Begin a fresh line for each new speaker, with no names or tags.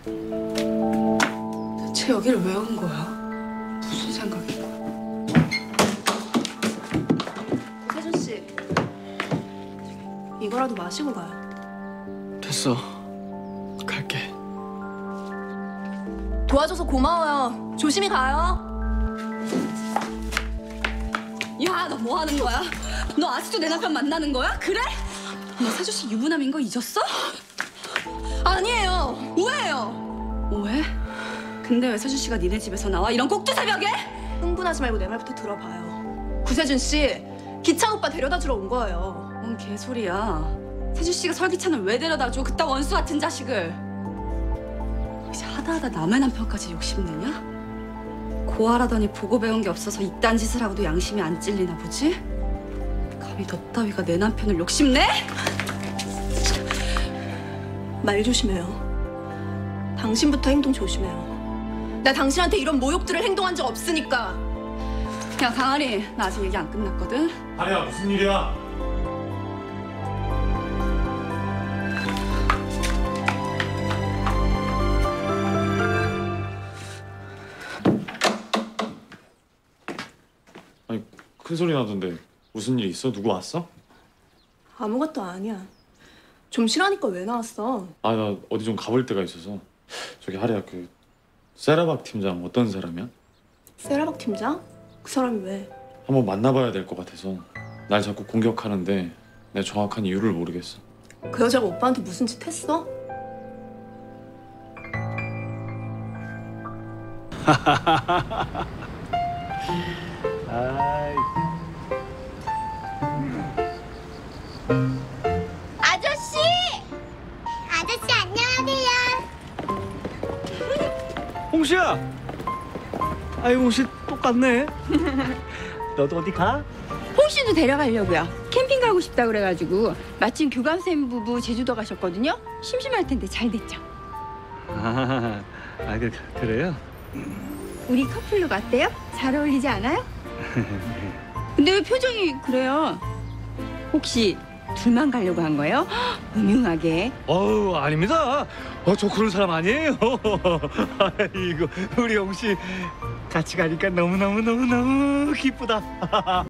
대체 여기를 왜 온 거야? 무슨 생각인 거야?
세준 씨, 이거라도 마시고 가요.
됐어. 갈게.
도와줘서 고마워요. 조심히 가요. 야, 너 뭐 하는 거야? 너 아직도 내 남편 만나는 거야? 그래? 너 세준 씨 유부남인 거 잊었어? 아니에요. 오해예요.
오해? 근데 왜 세준 씨가 니네 집에서 나와? 이런 꼭두 새벽에?
흥분하지 말고 내 말부터 들어봐요. 구세준 씨, 기찬 오빠 데려다 주러 온 거예요.
뭔 개소리야. 세준 씨가 설기찬을 왜 데려다 줘? 그따 원수 같은 자식을. 이제 하다하다 남의 남편까지 욕심내냐? 고아라더니 보고 배운 게 없어서 이딴 짓을 하고도 양심이 안 찔리나 보지? 감히 너 따위가 내 남편을 욕심내?
말 조심해요. 당신부터 행동 조심해요. 나 당신한테 이런 모욕들을 행동한 적 없으니까.
야 강아리, 나 아직 얘기 안 끝났거든?
아니야, 무슨 일이야? 아니, 큰 소리 나던데 무슨 일 있어? 누구 왔어?
아무것도 아니야. 좀 쉬라니까 왜 나왔어?
아, 나 어디 좀 가볼 데가 있어서. 저기 하리야, 그 세라박 팀장 어떤 사람이야?
세라박 팀장? 그 사람이 왜?
한번 만나봐야 될 것 같아서. 날 자꾸 공격하는데 내 정확한 이유를 모르겠어.
그 여자가 오빠한테 무슨 짓 했어?
아이.
아저씨! 아저씨 안녕하세요.
홍시야. 아이 홍시 똑같네. 너도 어디 가?
홍씨도 데려가려고요. 캠핑 가고 싶다 그래가지고 마침 교감생 부부 제주도 가셨거든요. 심심할 텐데 잘 됐죠.
그래요?
우리 커플룩 어때요? 잘 어울리지 않아요? 근데 왜 표정이 그래요? 혹시 둘만 가려고 한 거예요? 음흉하게.
어우 아닙니다. 저 그런 사람 아니에요. 아이고 우리 홍시 같이 가니까 너무 기쁘다.